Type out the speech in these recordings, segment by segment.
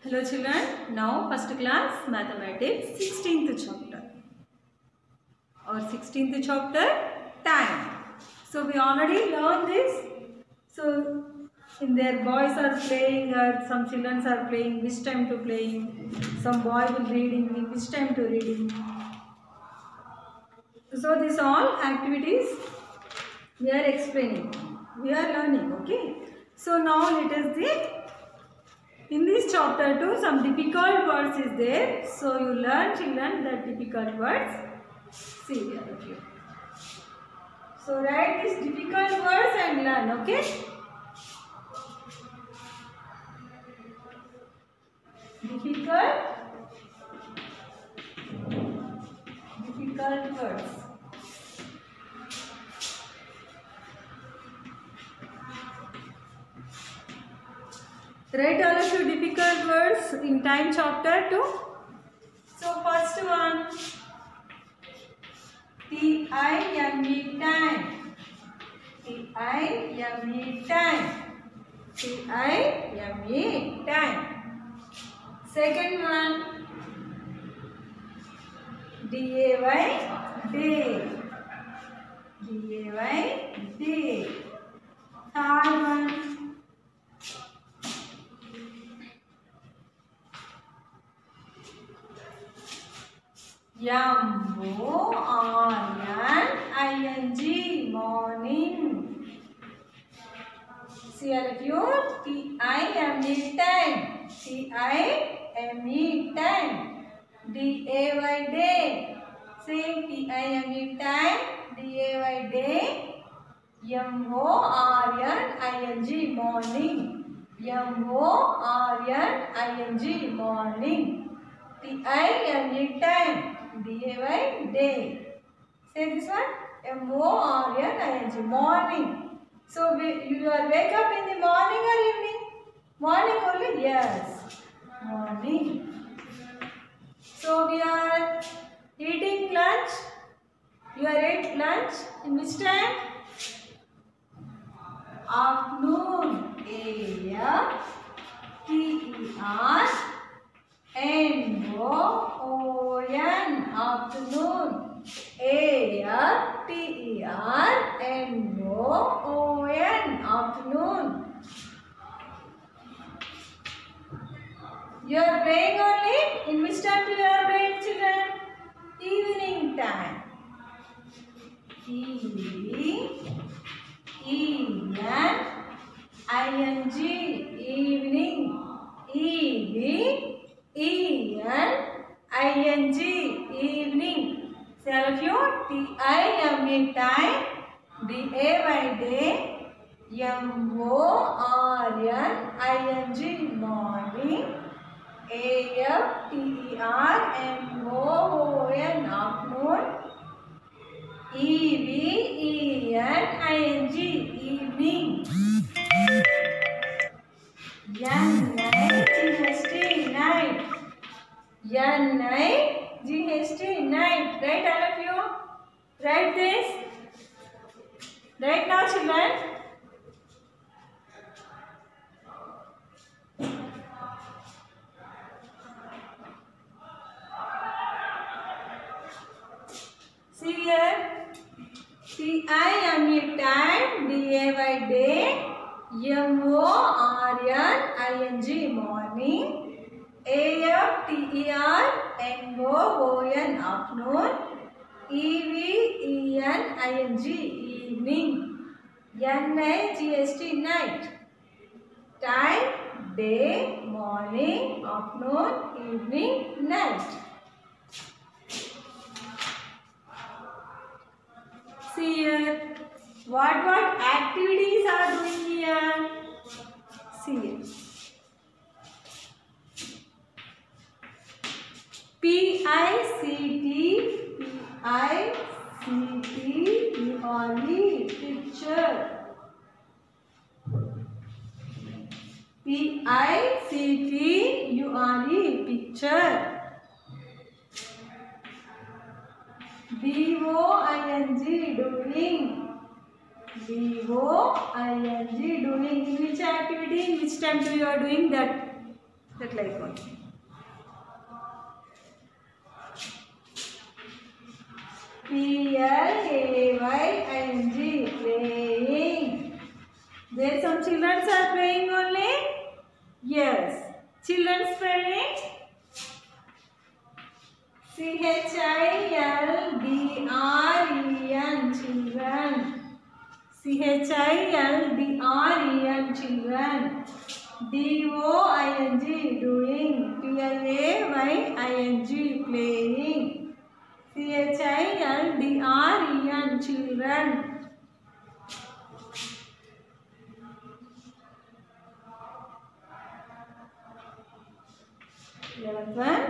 Hello children, now first class mathematics 16th chapter or 16th chapter time. So we already learned this. So in there boys are playing or some children are playing, which time to playing, some boy will reading, which time to reading. So these all activities we are explaining, we are learning, okay. So now let us see. In this chapter too, some difficult words is there. So you learn children the difficult words. See here with you. So write these difficult words and learn, okay? Difficult words. Write all of you difficult words in time chapter 2. So first one, T-I-M-E, time. T-I-M-E, time. T-I-M-E, time. Second one, D-A-Y, day. D-A-Y, day. Third one, M-O-R-N-I-N-G, morning. See all of you, T-I-M-E, time. T-I-M-E, time. D-A-Y, day. Same T-I-M-E, time. D-A-Y, day. M-O-R-N-I-N-G, morning. M-O-R-N-I-N-G, morning. T-I-M-E, time. D-A-Y, day. Say this one. M-O-R-N-I-N-G, morning. So you are wake up in the morning or evening? Morning only? Yes. Morning. So we are eating lunch. You are ate lunch in which time? Afternoon. A-F-T-E-R-N-O-O-N, afternoon. A-F-T-E-R-N-O-O-N, afternoon. You are praying only? In which time do you are praying, children? Evening time. E-E-N-I-N-G, evening. E-V-E-N-I-N-G, evening. Say all of you, T-I-M-E, time. D-A-Y, day. M-O-R-N-I-N-G, morning. A-F-T-E-R-N-O-O-N, afternoon. E-V-E-N-I-N-G, evening. N-I-G-H-T, night. N-I-G-H-T, night. Write all of you. Write this. Write now, children. See here. T-I-M-E, time. D-A-Y, day. M-O-R-N-I-N-G, morning. A-F-T-E-R-N-O-O-N, afternoon. E-V-E-N-I-N-G, evening. N-I-G-H-T, night. Time, day, morning, afternoon, evening, night. See here. What activities are doing here? See here. P-I-C-T-U-R-E, picture. P-I-C-T-U-R-E, picture. D-O-I-N-G, doing. D-O-I-N-G, doing. In which activity, in which time you are doing that? That like only. Playing. Playing. There some children are playing only. Yes. Children's playing. Children. Children. Children. Doing. Doing. Playing. Playing. Children. Children. 11th one.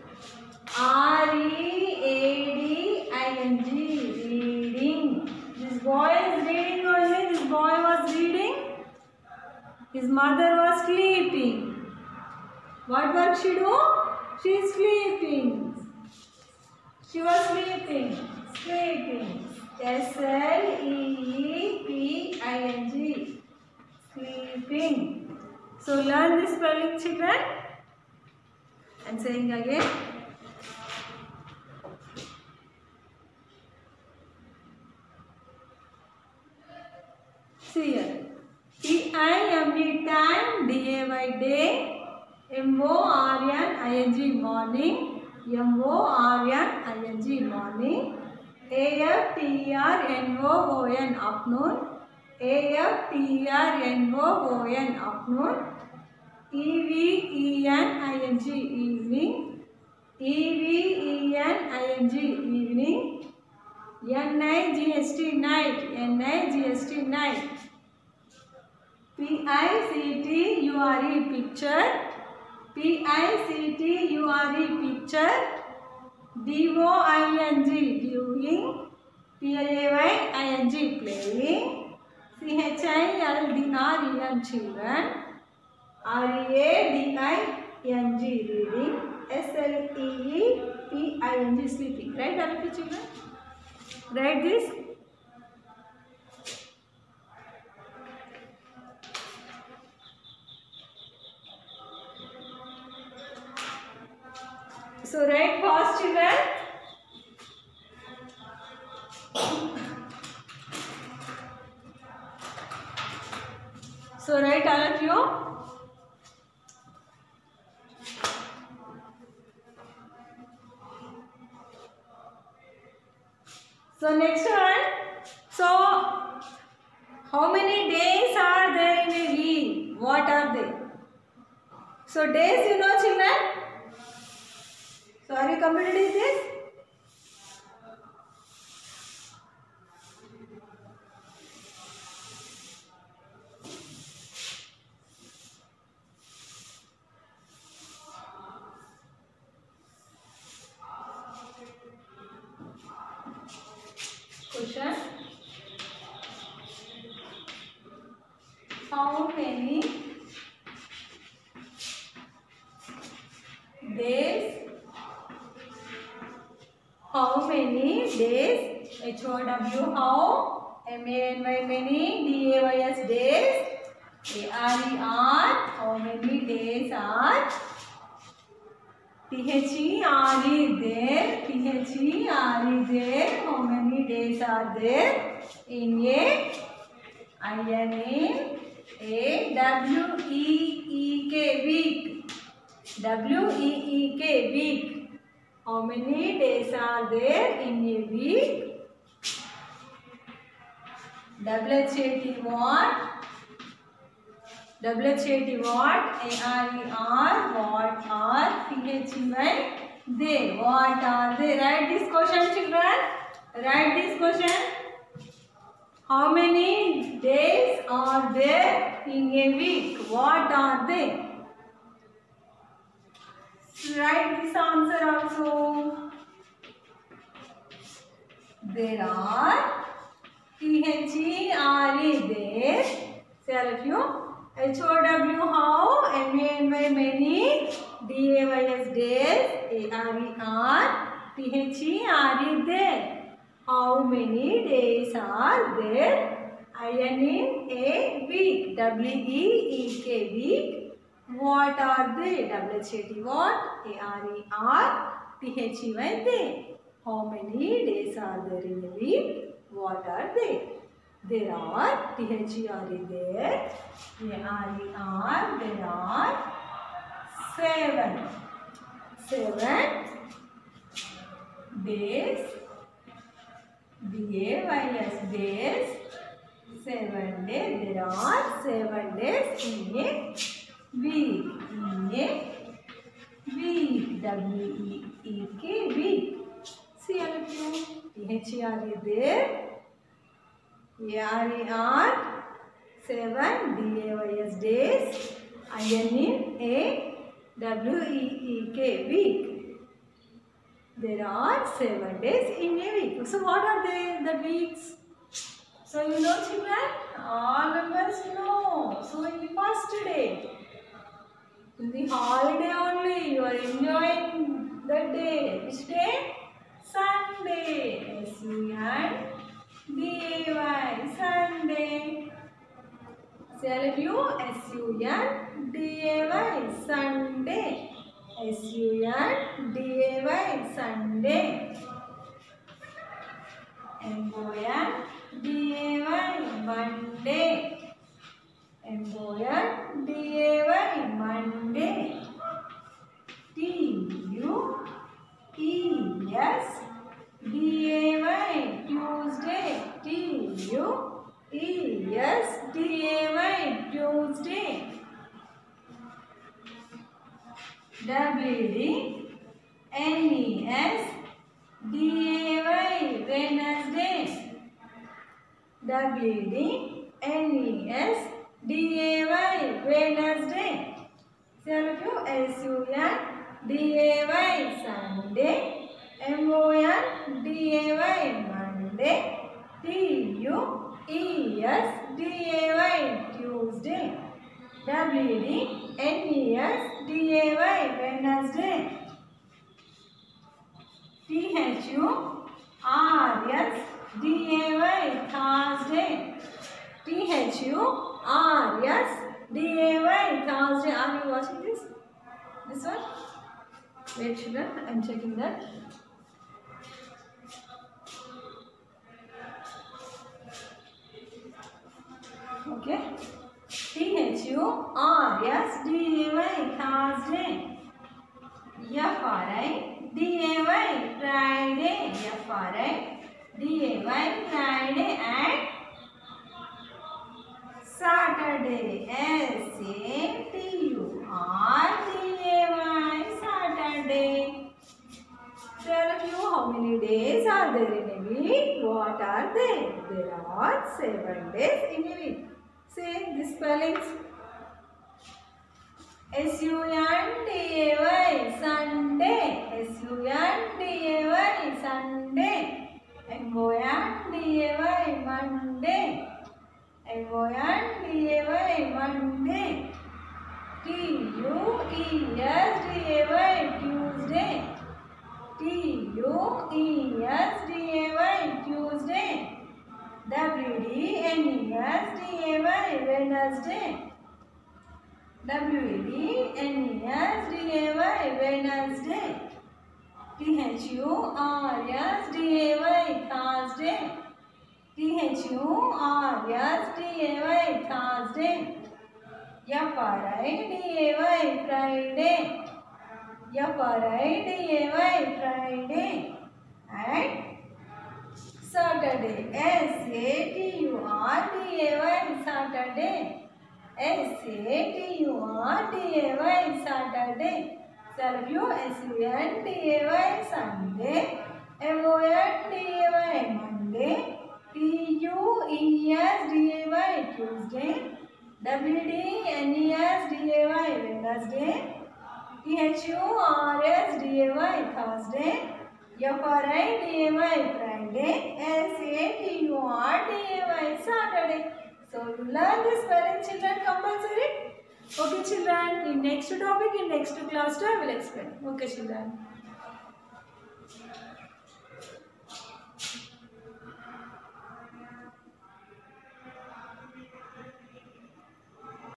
Reading. Reading. This boy is reading only. This boy was reading. His mother was sleeping. What work she do? She is sleeping. She was sleeping. Sleeping. Sleeping. Sleeping. So learn this spelling, children. And saying again. See here. Time, day, morning, morning, morning, afternoon, afternoon, afternoon, evening, evening, nigst, night, night, picture, picture, picture, doing, doing, playing, playing, children, children, reading, reading, sleeping, sleeping. Right, all of you children? Write this. So write fast, children. So write all of you. So next one. So how many days are there in a week? What are they? So days, you know, children. So are you completed with this? Question. How many days? How many days? HOW how? MANY many. DAYS days. ARER how many days are? THERE there. THERE there how many days are there? In a WEEK week. WEEK week. How many days are there in a week? WHAT what? WHAT what? ARER what are? THEY they. What are they? Write this question, children. Write this question. How many days are there in a week? What are they? Write this answer also. There are THERE there. Say all of you. HOW how? MANY many. DAYS days. ARER THERE there. How many days are there? In a week. WEEK week. What are they? W-H-A-T, what? A-R-E-R-T-H-E-Y, they. How many days are there in a week? What are they? There are, T-H-E-R-E, there. A-R-E-R, there are 7. 7 days. D-A-Y-S, days. 7 days. There are 7 days in a week. In a week. W-E-E-K, week. See all of you. T-H-E-R-E, there. A-R-E-R, 7. D-A-Y-S, days. I-N-A-W-E-E-K, week. There are 7 days in a week. So what are they, the weeks? So you know, children, all members know. So in the first day, in the holiday only, you are enjoying the day. Which day? Sunday. S-U-N-D-A-Y, Sunday. Say all of you, S-U-N-D-A-Y, Sunday. S-U-N-D-A-Y, Sunday. M-O-N-D-A-Y, Monday. M-O-N-D-A-Y, Monday. T-U-E-S-D-A-Y, Tuesday. T-U-E-S-D-A-Y, Tuesday. W-D-N-E-S-D-A-Y, Wednesday. W-D-N-E-S-D-A-Y, Wednesday. Say all of you, S-U-N-D-A-Y, Sunday. M-O-N-D-A-Y, Monday. T-U-E-S-D-A-Y, Tuesday. W-D-N-E-S-D-A-Y, Wednesday. T-H-U-R-S-D-A-Y, Thursday. T-H-U-R-S-D-A-Y, Thursday. Are you watching this? This one? Wait, children, I am checking that. Okay. T-H-U-R-S-D-A-Y, Thursday. F-R-I-D-A-Y, Friday. F-R-I-D-A-Y, Friday. And Saturday. S-A-T-U-R-D-A-Y, Saturday. Tell of you, how many days are there in a week? What are they? There are 7 days in a week. Say the spellings. S-U-N-D-A-Y, Sunday. S-U-N-D-A-Y, Sunday. M-O-N-D-A-Y, Monday. M-O-N-D-A-Y, Monday. T-U-E-S-D-A-Y, Tuesday. T-U-E-S-D-A-Y, Tuesday. W-D-N-E-S-D-A-Y, Wednesday. W-D-N-E-S-D-A-Y, Wednesday. T-H-U-R-S-D-A-Y, Thursday. T-H-U-R-S-D-A-Y, Thursday. F-R-I-D-A-Y, Friday. F-R-I-D-A-Y, Friday. And Saturday. S-A-T-U-R-D-A-Y, Saturday. S-A-T-U-R-D-A-Y, Saturday. All of you, S-U-N-D-A-Y, Sunday. M-O-N-D-A-Y, Monday. T-U-E-S-D-A-Y, Tuesday. W-D-N-E-S-D-A-Y, Wednesday. T-H-U-R-S-D-A-Y, Thursday. F-R-I-D-A-Y, Friday. S-A-T-U-R-D-A-Y, Saturday. So you learn this spelling, children, compulsory. Okay, children. In next topic, in next class, I will explain. Okay, children.